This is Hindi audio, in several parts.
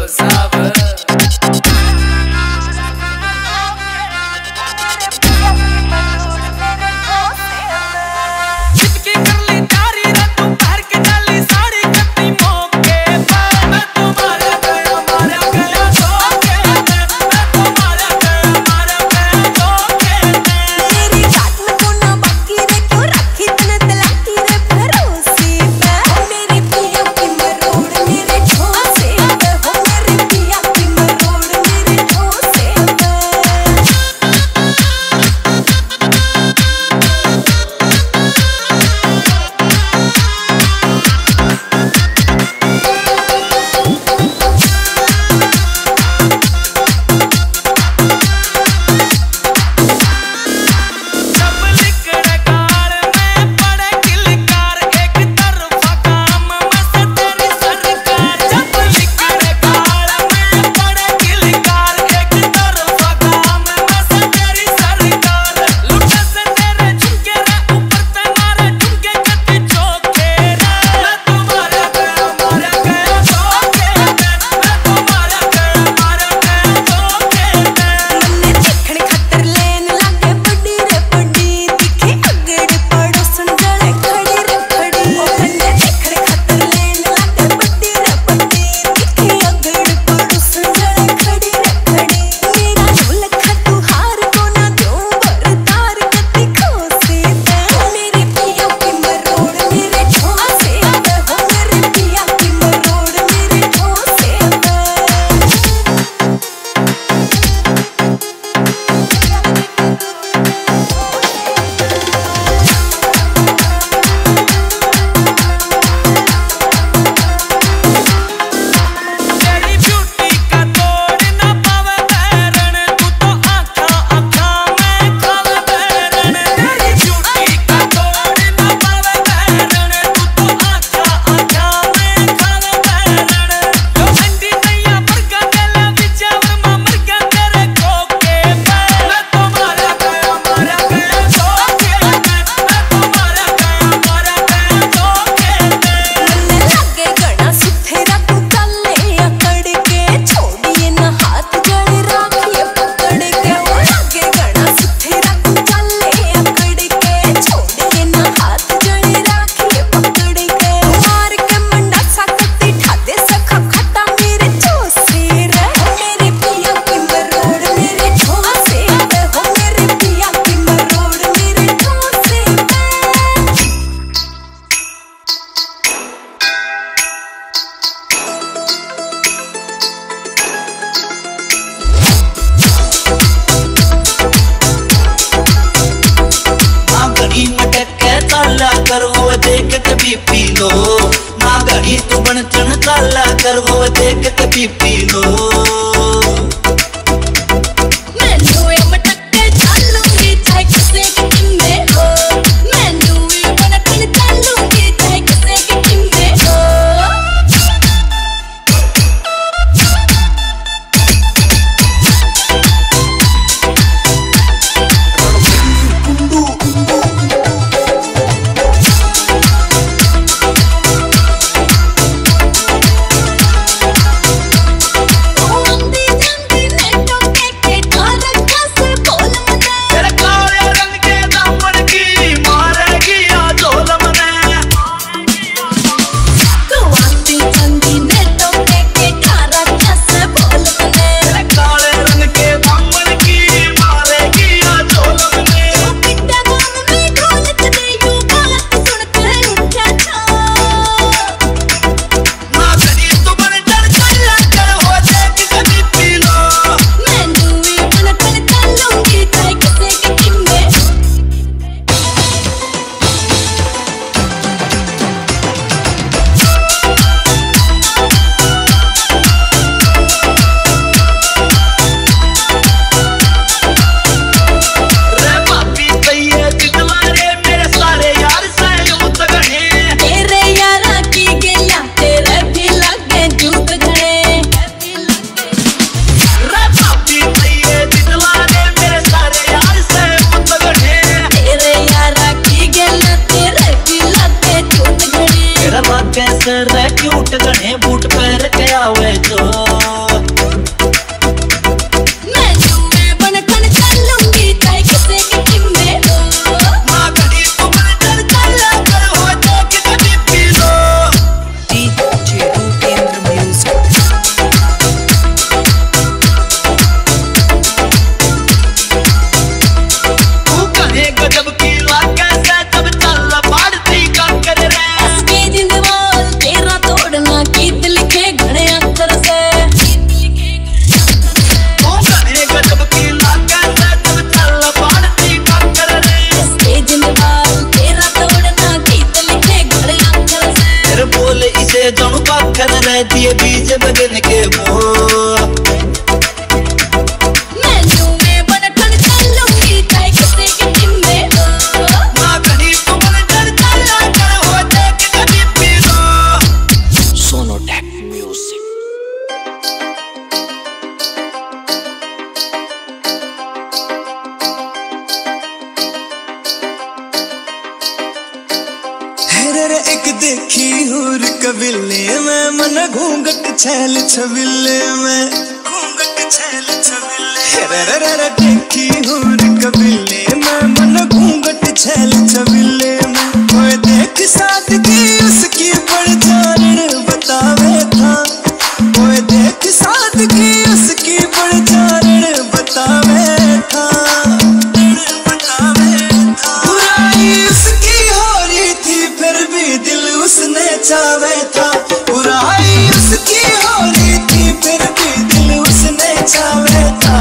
कर वो देख के भी पी लो ना घड़ी तू बन चन काला कर वो देख के भी पी लो। कबीले में मन घूंघट छैल छबिले में देखी हूर कबीले में मन घूंघट छैल छबिले में कोई देख सादगी उसकी बढ़ जान बतावे था कोई देख सादगी उसकी बढ़ जान बतावे था बुराई उसकी हो रही थी फिर भी दिल उसने चावे था बुराई उसकी हो रही थी फिर भी दिल उसने चावे था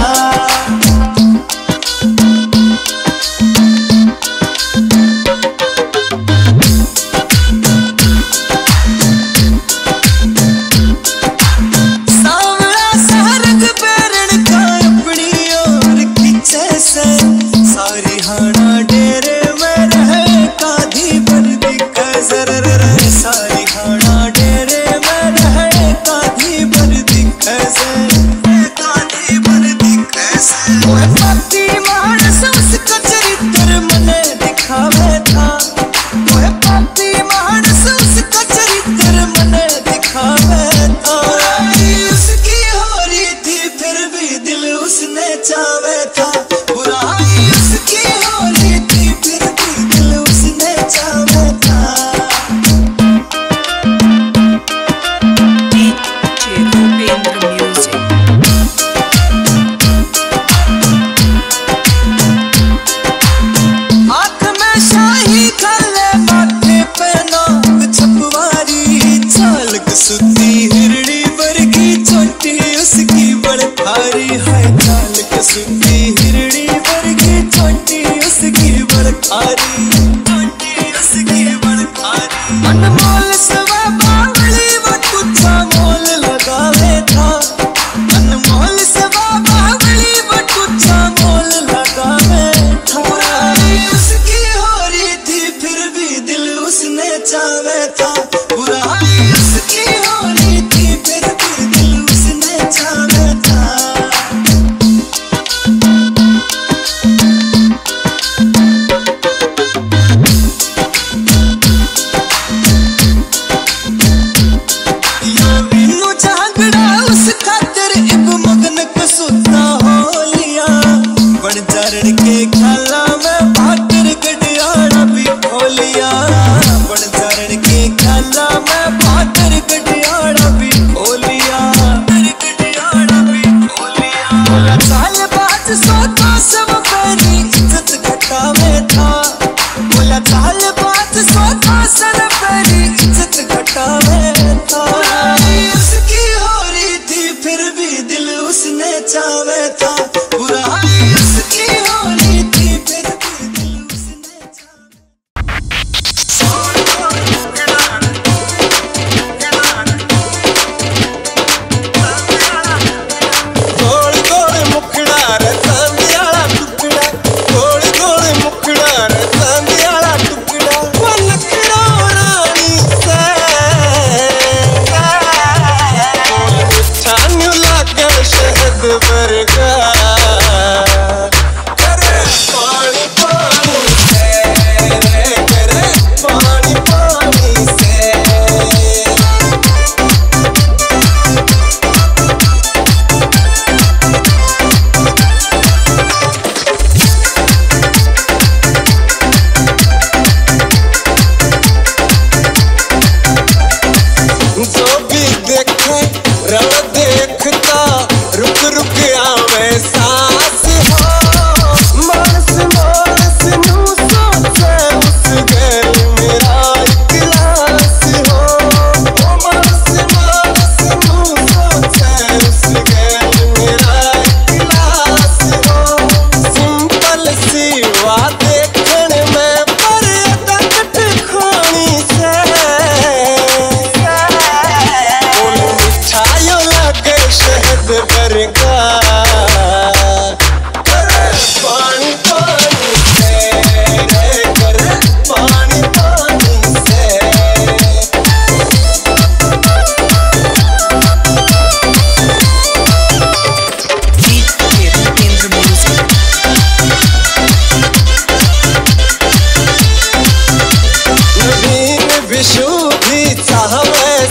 विशु भी चाहवे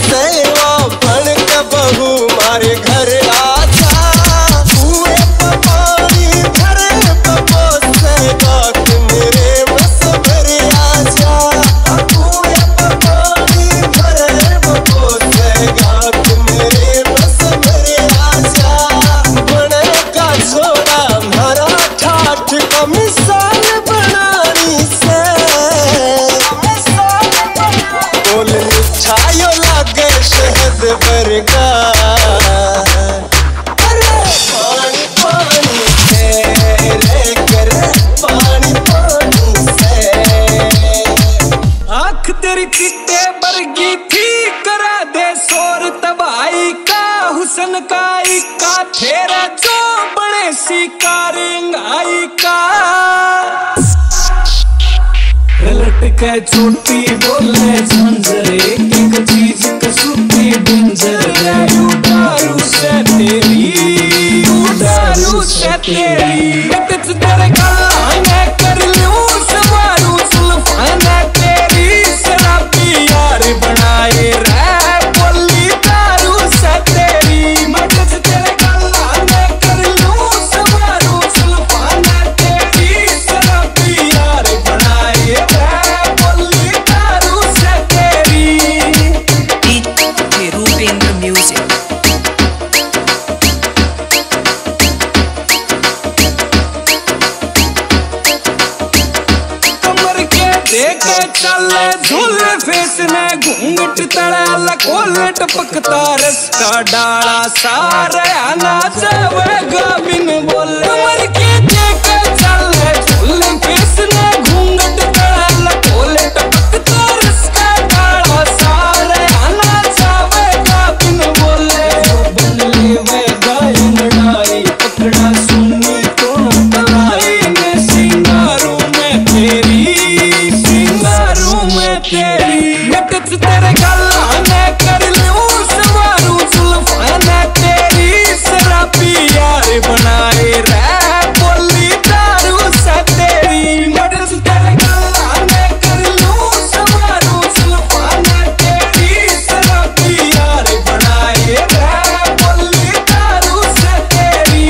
हमारे घर आजा, कुएं पे पानी भरे बबोसेगा कि मेरे बस भरे आजा, कुएं पे पानी भरे बबोसेगा कि मेरे बस भरे आजा। बनेगा जोड़ा हमारा ठाठ का मिसाल बनानी से, बोल मिठाइयों लागे शहद बरगा। अरे पानी पानी से लेकर पानी पानी से, आँख तेरी चिट्टे बरगी थी, करा दे शोर तबाही का, हुसन का इक्का तेरा जो बड़े शिकार अंगाई का। लटके छोटी बोले झंझरे, एक चीज कसूती डेंजर, उडारू से तेरी, उडारू से तेरी। टच तेरे गला कर लूं सवारू, सुल्फाना तेरी शराबी यार बनाए रे, बोली दारू से तेरी। मैं टच तेरे गला कर लूं सवारू, सुल्फाना तेरी शराबी यार बनाए रे, देखे चले झूले फेस ने घूंघट तड़ा लकोले टपकता रस का डाला, सारा नाच वेगा बिन बोले। कमर के देखे चले झूले फेस ने घूंघट तड़ा लकोले टपकता रस का डाला, सारा नाच वेगा बिन बोले। बनले वेगा लड़ाई पकड़ा सुनी तो तलाई ने, सिंगारों में तेरी, तेरी टच तेरे गला में कर लूं सवारू, सुल्फाना तेरी शराबी यार बनाए रे, बोली दारू से तेरी। टच तेरे गला में कर लूं सवारू, सुल्फाना तेरी शराबी यार बनाए रे, बोली दारू से तेरी।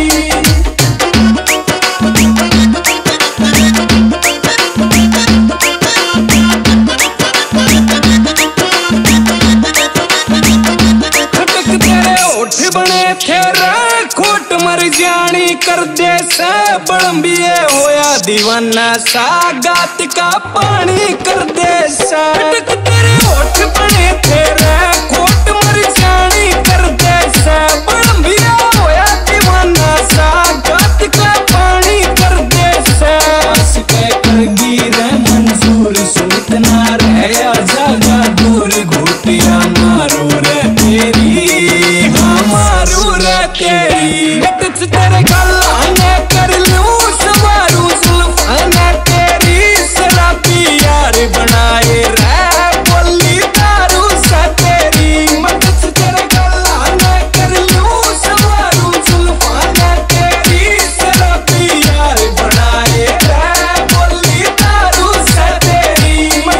बने थे रे खोट मर जानी कर दे से, बड़म्बिए होया दीवाना सा, गात का पानी कर दे सा। तेरे होठ बने थे रे खोट मर जानी कर दे से, बड़म्बिए होया दीवाना सा, गात का पानी कर दे सा। बस के करगी रे मंजूर, सुनत ना रहे जागा दूर, घोटिया मारू रे तेरी, मारू रे तेरी। टच तेरे गला में कर लूं सवारू, सुल्फाना तेरी शराबी यार बनाए रे, बोली दारू से तेरी। मैं टच तेरे गला में कर लूं सवारू, सुल्फाना तेरी शराबी यार बनाए रे, बोली दारू से तेरी।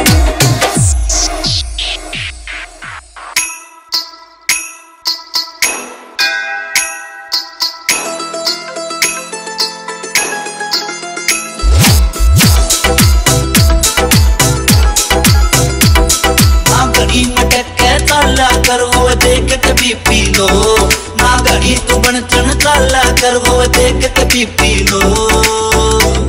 कर वो देख के बीपी लो, ना घड़ी तू बन चन काला कर वो देख के बीपी लो।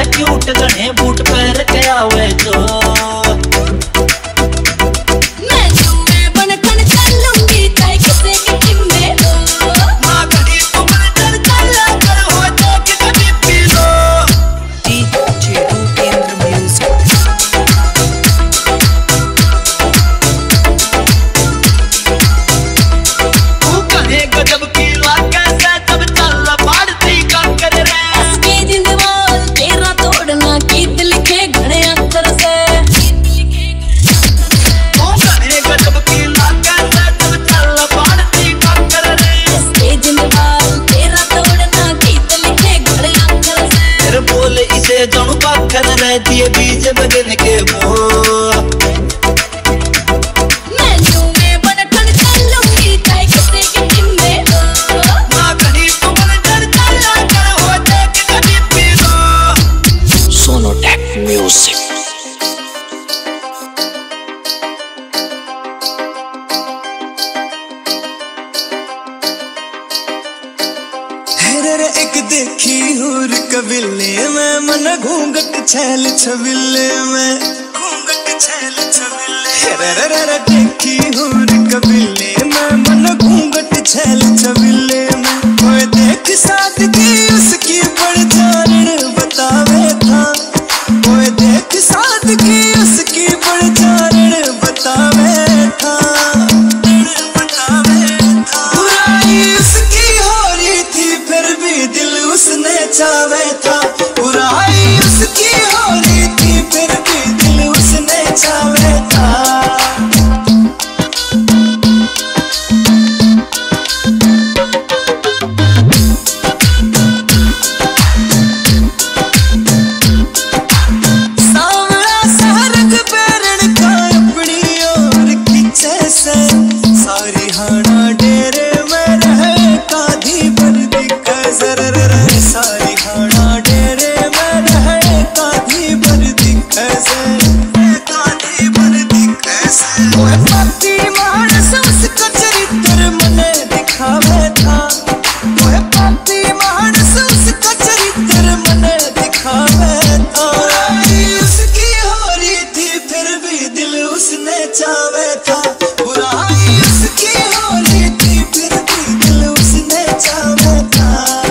क्यूट घने बूट पैर के आवे जो जणु पाखर रहती है बीज बदन के मोह सोनोटेक म्यूजिक। एक देखी हूर कबिले में मन घूंघट छैल छबिले में घूंघट छैल छबिले देखी हूर कबिले में मन घूंघट छैल छबिले में कोई देख सादगी उसकी बढ़ जान बतावे था कोई देख सादगी उसकी बढ़ जान बतावे था बुराई उसकी हो रही थी फिर भी दिल उसने चावे था बुराई उसकी हो रही थी फिर भी दिल उसने चावे था सांवला सा रंग पैरण का अपनी ओर खींचे से सारी हाना डेरे में रहे काधी पर दिखे जर सारी हाना डेरे में रहे काधी पर दिखे काधी पर दिखे ओए पापी मानस उसका चरित्र मने दिखावे था ओए पापी मानस उसका चरित्र मने दिखावे था उसकी हो रही थी फिर भी दिल उसने चावे था बुराई उसकी हो रही थी फिर भी दिल उसने चावे था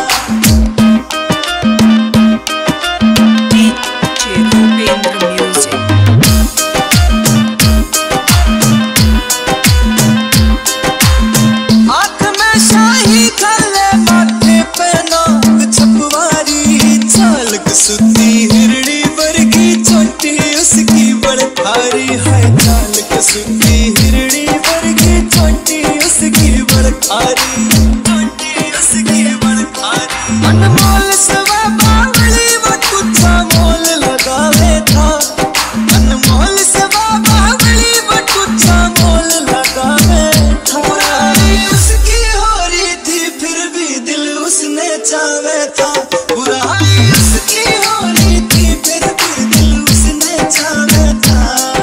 हाथ में शाही खाले माथे पे नाग छपवारी चालक सुती हिरड़ी वर्गी चोटी उसकी बड़ भारी है चालक सुती हिरड़ी वर्गी चोटी उसकी बड़ भारी चोटी उसकी बड़ भारी अनमोल सवा बावली वो तुझा मोल लगावे था अनमोल सवा बावली वो तुझा मोल लगावे था उसकी हो रही थी फिर भी दिल उसने चावे था बुराई उसकी हो रही थी फिर भी दिल उसने चावे था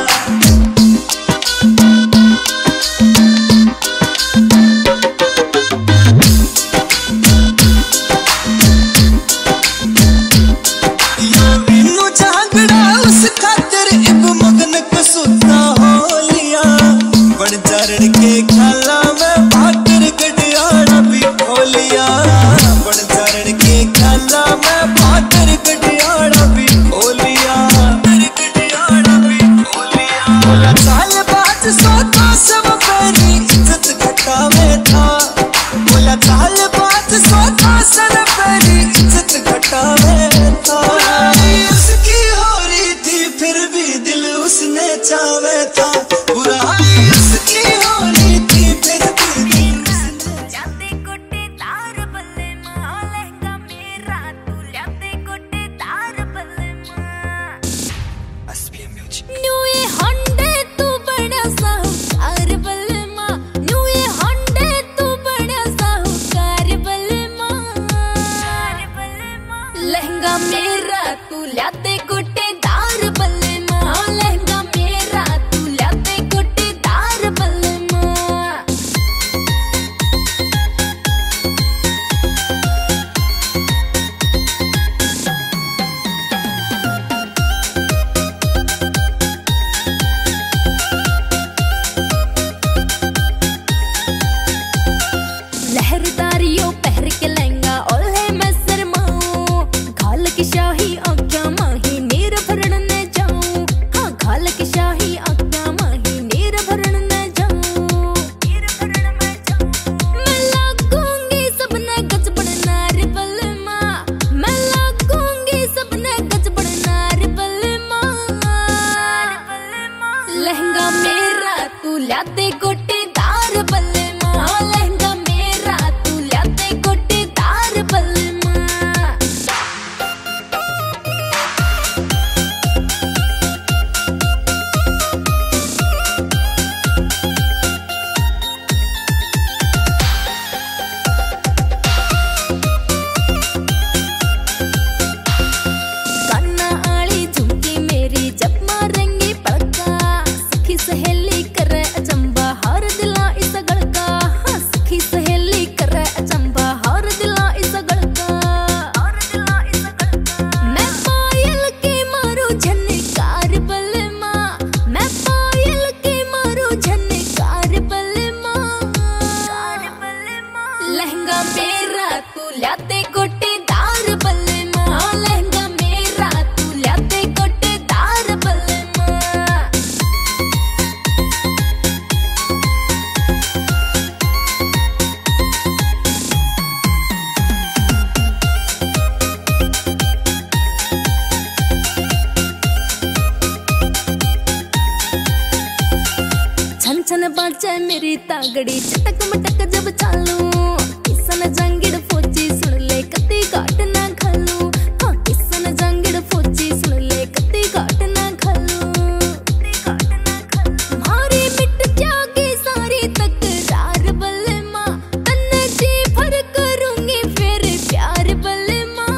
मीनू झागड़ा उस खातिर इब मगन कसुता हो लिया बड़ जारण के ख्याला में भाकर गडियाड़ा भी खोलिया बड़ जारण के ख्याला में भाकर गडियाड़ा भी खोलिया गडियाड़ा भी खोलिया बोला चाल बात सोता सब परी इज्जत घटावे था बोला चाल बात सोता सब परी इज्जत घटावे था उसकी हो रही थी फिर भी दिल उसने चावे था बुराई उसकी हो रही थी किसन बाजे मेरी तागड़ी चटक मटक जब चालू किसन जंगिड़ फौजी सुन ले कती काट ना खालू हाँ किसन जंगिड़ फौजी सुन ले कती काट ना खालू मारी मिट जागी सारी तकरार बल्ले माँ तन्ने जी भर करूंगी फिर प्यार बल्ले माँ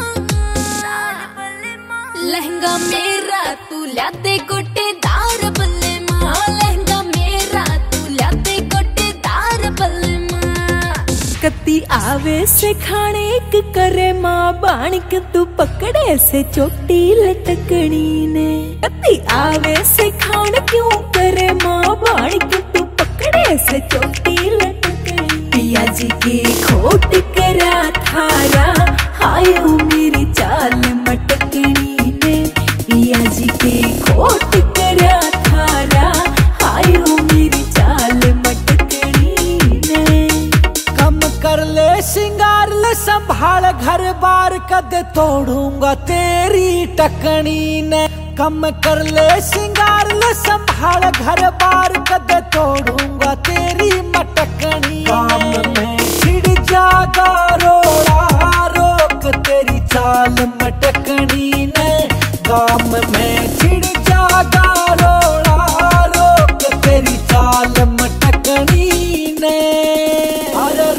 लहंगा मेरा तू ला दे गोटेदार बल्ले माँ लहंगा मेरा तू ला दे गोटेदार बल्ले माँ कती आवे से खाने एक करे माँ बाणिक तू पकड़े से चोटी लटकनी ने कती आवे से खान क्यों करे माँ बाणिक तू पकड़े से चोटी लटकनी पिया जी की खोट करा थारा हाय मेरी चाल मटकनी ने पिया जी की खोट करा थारा हाय मेरी चाल मटकनी ने कम कर ले सिंगार ले संभाल घर बार कद तोड़ूंगा तेरी टकनी ने कम कर ले सिंगार ले संभाल घर बार कद तोड़ूंगा तेरी मटकनी काम में छिड़ जागा रोड़ा रोक तेरी चाल मटकनी ने काम में छिड़ जागा रोड़ा रोक तेरी चाल मटकनी ने अरे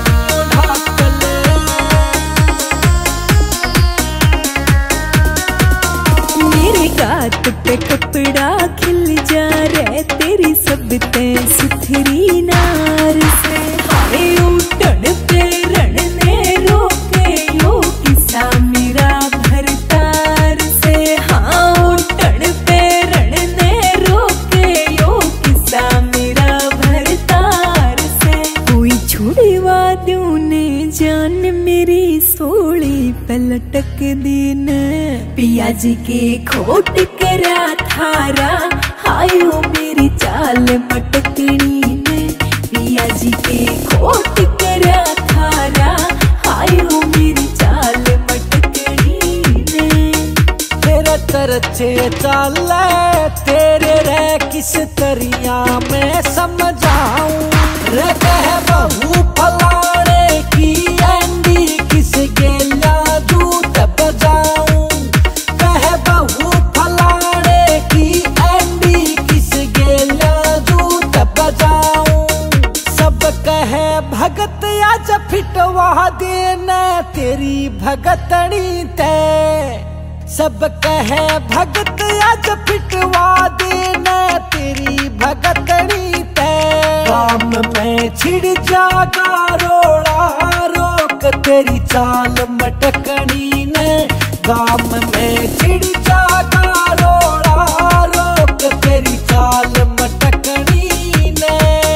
मेरे गात पे कपड़ा खिल जा रे तेरी सब ते सुथरी नार से हाय उठन पे रण ने रोके यो किस्सा मेरा भरतार से हाँ उठन पे रण ने रोके यो किस्सा मेरा भरतार से कोई छुड़वा दूं ने जान मेरी सोली पे लटक दिन पिया जी के खोट करा थारा हाय मेरी चाल मटकनी ने पिया जी के खोट करा थारा हाय मेरी चाल मटकनी ने तेरे तरचे चाल तेरे रे किस तरिया में समझाऊं रे कह बहू फलाने की एंडी किस गेला दूत बजाऊं कह बहू फलाने की एंडी किस गेला दूत बजाऊं सब कहे भगत आज फिटवा देना तेरी भगतनी ते सब कहे भगत आज फिटवा देना तेरी भगतनी ते काम में छिड़ जागा रोड़ा रोक तेरी चाल मटकनी ने काम में छिड़ जागा रोड़ा रोक तेरी चाल मटकनी ने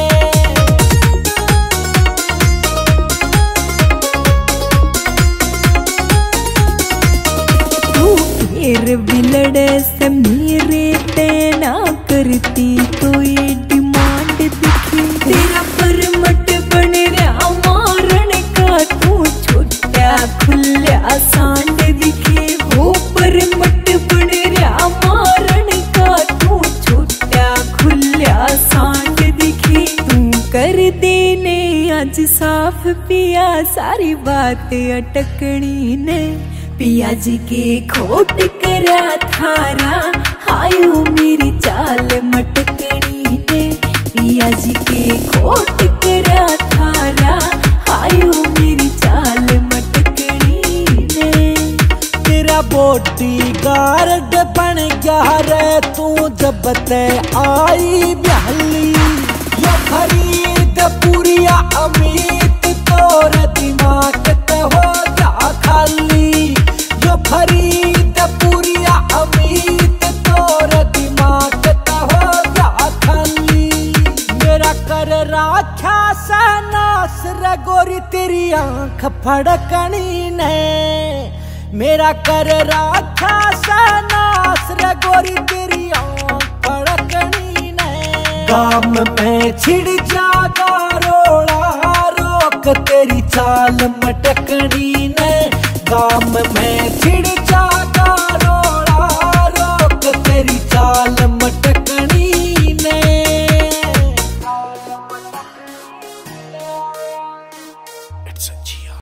फिर बिलड़े से मेरे ते ना करती कोई डिमांड दिखी तेरा परमट बन रहा मारन का तू छोटा खुला सांड दिखे वो परमट बन रहा मारन का तू छोटा खुला सांड दिखे तू कर देने आज साफ पिया सारी बात अटकनी ने पिया जी के खोट करा थारा हाय मेरी चाल मटकनी ने पिया जी के खोट करा थारा हाय मेरी चाल मटकनी ने तेरा बॉडी गार्ड बन गया रे तू जब ते आई बहली ये खरीद पूरिया अमित तोर दिमाग ते हो जा खाली जो खरीद पूरिया अमित तोर दिमाग ते हो जा खाली मेरा कर राखा सा नास रे गोरी तेरी आंख फड़कनी ने मेरा कर राखा सा नास रे गोरी तेरी आंख फड़कनी ने काम में छिड़ जागा रोड़ा रोक तेरी चाल मटकनी ने काम में